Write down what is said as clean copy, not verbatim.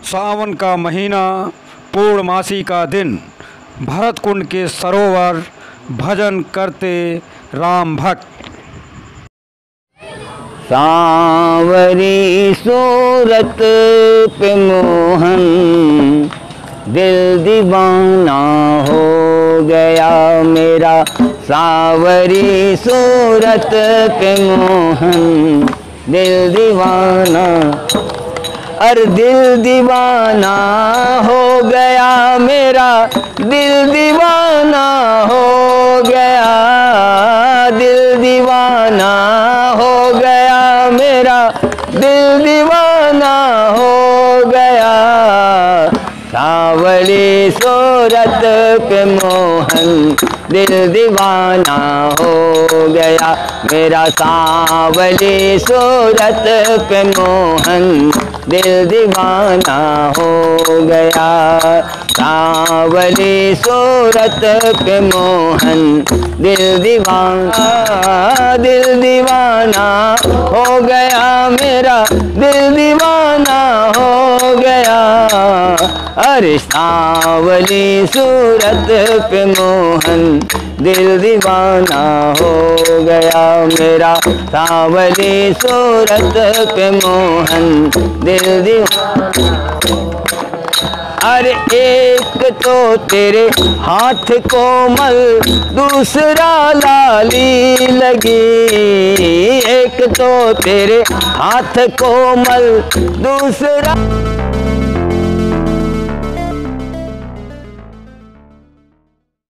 सावन का महीना, पूर्णमासी का दिन, भरतकुंड के सरोवर, भजन करते राम भक्त। सांवरी सूरत पे मोहन दिल दीवाना हो गया मेरा। सांवरी सूरत पे मोहन दिल दीवाना, अरे दिल दीवाना हो गया मेरा, दिल दीवाना हो गया, दिल दीवाना हो गया मेरा, दिल दीवाना हो गया। सांवली सूरत पे मोहन दिल दीवाना हो गया मेरा। सांवली सूरत पे मोहन दिल दीवाना हो गया। सांवली सूरत पे मोहन दिल दीवाना, दिल दीवाना हो गया मेरा, दिल दीवाना हो गया। अरे सांवली सूरत पे मोहन दिल दीवाना हो गया मेरा। सांवली सूरत पे मोहन दिल दीवाना। अरे एक तो तेरे हाथ कोमल, दूसरा लाली लगी। एक तो तेरे हाथ कोमल, दूसरा